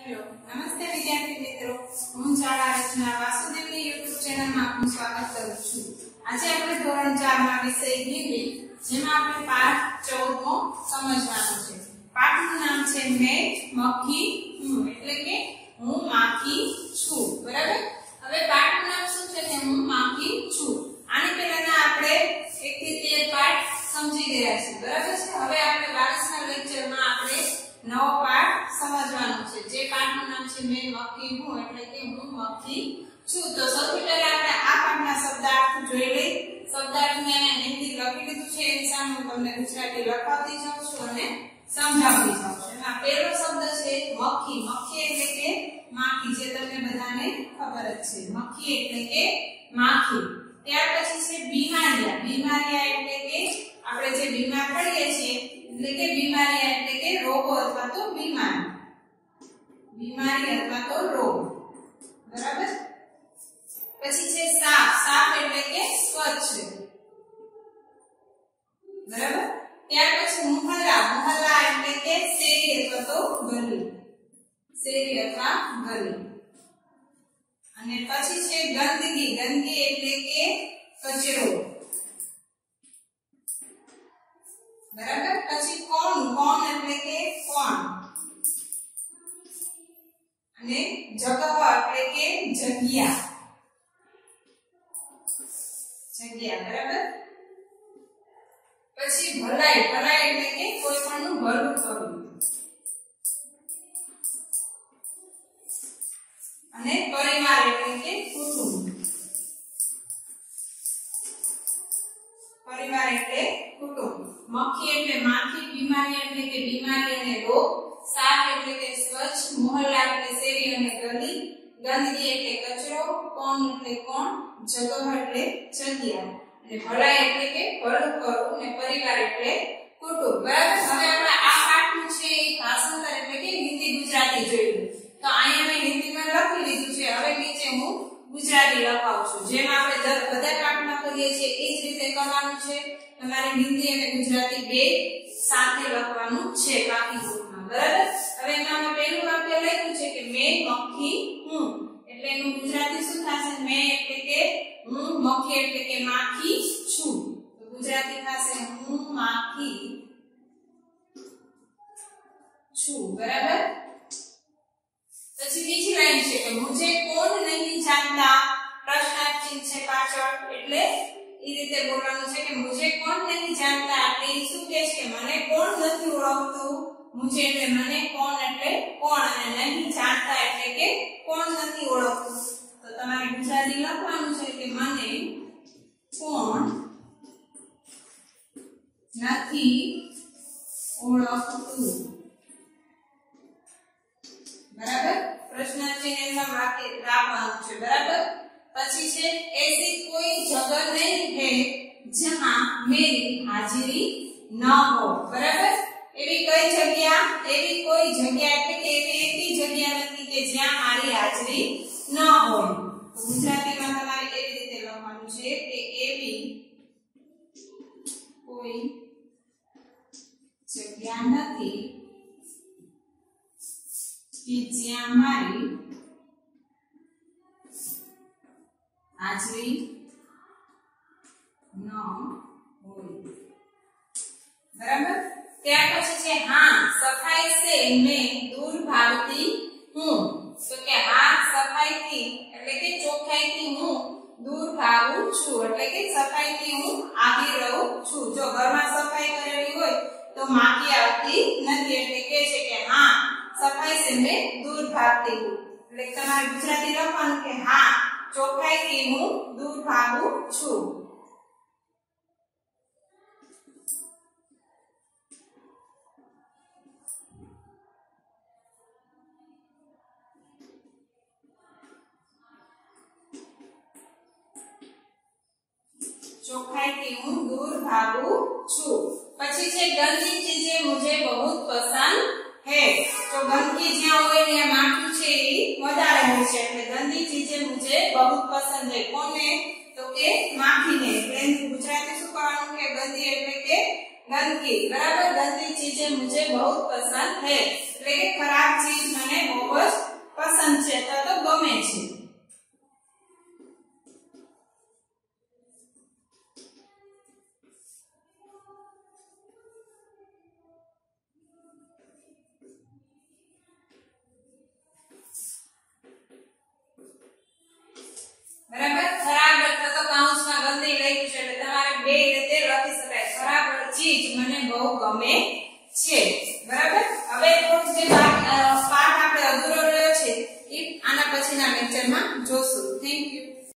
Hello નમસ્તે વિદ્યાર્થી મિત્રો, હું શાળા રચના વાસુદેવની YouTube ચેનલમાં આપનું સ્વાગત કરું છું। આજે આપણે ધોરણ 4 માં વિષય હિન્દી, જેમાં આપણે પાઠ 14 મો સમજવાનો છે। પાઠનું નામ છે મેં મક્ખી હું, એટલે કે હું માખી છું। બરાબર। હવે પાઠનું નામ શું છે કે હું માખી છું। આની પહેલાના આપણે 1 થી 13 પાઠ સમજી ગયા છીએ। બરાબર છે। હવે આપણે 22ના લેક્ચરમાં આપણે નવો પાઠ સમજવાનો છે, જે પાઠનું નામ છે મેં મક્ખી હું, એટલે કે હું મક્ખી છું। તો સૌથી પહેલા આપણે આ પાઠના શબ્દાર્થ જોઈ લઈએ। શબ્દાર્થને હિન્દી લખી લીધું છે, એની સામે હું તમને ગુજરાતી લખાવતી જાઉં છું અને સમજાવતી જાઉં છું। એમાં પહેલો શબ્દ છે મક્ખી। મક્ખી એટલે કે માખી, જે તમને બધાને ખબર જ છે। મક્ખી એટલે કે માખી। ત્યાર પછી છે બીમારિયા। બીમારિયા એટલે કે આપણે જે બીમાર પડીએ છીએ, એટલે કે બીમારિયા એટલે કે રોગો અથવા તો બીમારી, બીમારી અથવા તો રોગ। બરાબર। પછી છે સાફ। સાફ એટલે કે સ્વચ્છ। બરાબર। ત્યાર પછી મુહલ્લા। મુહલ્લા એટલે કે શેરી અથવા તો ગલી, શેરી અથવા ગલી। અને પછી છે ગંદકી। ગંદકી એટલે કે કચરો। બરાબર। પછી કોણ। કોણ એટલે કે કોણ। અને જગહ એટલે કે જગ્યા, જગ્યા। બરાબર। પછી ભલાઈ। ભલાઈ એટલે કે કોઈ પણનું ભલું કરવું। અને પરિવાર એટલે કે કુટુંબ। પરિવાર એટલે કુટુંબ। મક્ખી એટલે માખી, બીમારી એટલે કે બીમારી અને રોગ, સાફ એટલે કે સ્વચ્છ, મોહલ્લા એટલે શેરી અને ગલી, ગંદકી એટલે કચરો, કોણ એટલે કોણ, જગહ એટલે જગ્યા, અને ભલાઈ એટલે કે ભલું કરવું, અને પરિવાર એટલે કુટુંબ। બરાબર। હવે આપણે આ પાઠનું છે એ ભાષાંતર એટલે કે હિન્દી ગુજરાતી જોયું। તો અહીંયા મેં હિન્દીમાં લખી લીધું છે, હવે નીચે હું ગુજરાતી લખાવું છું। જેમ આપણે બધા પાઠમાં કરીએ છીએ એ જ રીતે કરવાનું છે। તમારે હિન્દી અને ગુજરાતી બે સાથે લખવાનું છે બાકી બુકમાં। બરાબર। હવે એમાં મેં પહેલું વાક્ય લખ્યું છે કે મેં મક્ખી હું, એટલે એનું ગુજરાતી શું થશે? મેં એટલે કે હું, મક્ખી એટલે કે માખી છું, તો ગુજરાતી થશે હું માખી છું। બરાબર। પછી બીજી લાઈન છે કે મુझे कौन नहीं जानता, પ્રશ્નાર્થ ચિહ્ન છે પાછળ, એટલે એ રીતે બોલવાનું છે કે मुझे कौन नहीं जानता, એટલે શું કહે છે કે મને કોણ નથી ઓળખતું। मुझे એટલે મને, કોણ એટલે કોણ, અને નહીં જાણતા એટલે કે કોણ નથી ઓળખતું। તો તમારે ગુજરાતી લખવાનું છે કે મને કોણ નથી ઓળખતું। बराबर। प्रश्न चिन्ह में वाक्य રાખવાનું છે। બરાબર। પછી છે ऐसी कोई जगह नहीं है जहां मेरी हाजिरी न हो। बराबर। એવી કઈ જગ્યા, એવી કોઈ જગ્યા એટલે કે એવી એકી જગ્યા નથી કે જ્યાં મારી હાજરી ન હોય। તો ગુજરાતીમાં તમારે એવી રીતે લખવાનું છે કે એવી કોઈ જગ્યા નથી कि જ્યાં મારી હાજરી ન હોય। બરાબર। ત્યાર પછી છે હા સફાઈ से मैं दूर भागती हूँ। તો કે હા સફાઈથી એટલે કે ચોખ્ખાઈથી હું દૂર ભાગું છું, એટલે કે સફાઈથી હું આગી રહું છું। જો ઘરમાં સફાઈ કરેલી હોય તો માખી આવતી નથી, એટલે કહે છે કે હા सफाई से मैं दूर भागती हूँ। એટલે તમારે ગુજરાતી લખવાનું કે હા ચોખ્ખાઈથી હું દૂર ભાગું છું। ચોખ્ખાઈથી હું દૂર ભાગું છું। પછી છે ગંદી ચીजें मुझे बहुत पसंद है। तो गंदगी જ્યાં હોય ને માખી છે એ વધારે હોય છે, એટલે ગંદી ચીजें मुझे बहुत पसंद है। કોને? તો કે માખીને। એટલે ગુજરાતી શું કરવાનું કે ગંદી એટલે કે ગંદકી। બરાબર। ગંદી ચીजें मुझे बहुत पसंद है એટલે કે ખરાબ ચીજ મને બહુ જ બે રીતે લખી શકાય. ખરાબ ચીજ મને બહુ ગમે છે. બરાબર. હવે થોડું જે પાઠ આપણે અધૂરો રહ્યો છે એ આના પછીના લેક્ચરમાં જોશું. Thank you.